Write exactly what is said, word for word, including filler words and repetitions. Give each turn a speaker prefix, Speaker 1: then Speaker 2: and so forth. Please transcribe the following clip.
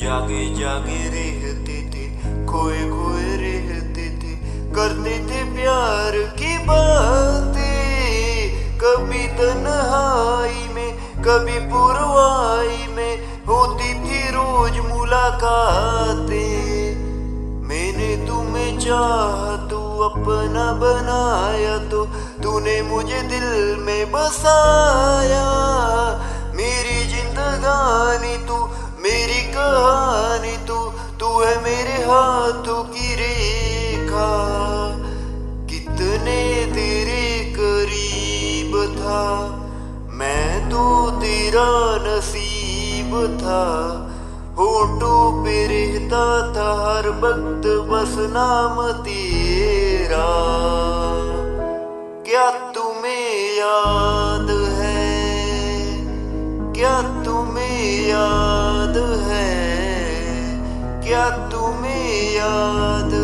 Speaker 1: जागे जागे रहते थे, खोए खोए रहते थे, करते थे प्यार की बातें। कभी तन्हाई में कभी पुरवाई में होती थी रोज मुलाकातें। मैंने तुम्हें चाहा तो अपना बनाया, तो तूने मुझे दिल में बसाया। मेरी जिंदगानी तू, मेरी कहानी तू, तू है मेरे हाथों की रेखा। कितने तेरे करीब था, मैं तो तेरा नसीब था। होठों पे रहता था हर वक्त बस नाम तेरा। क्या तुम्हें याद है, क्या तुम्हें याद है, क्या तुम्हें याद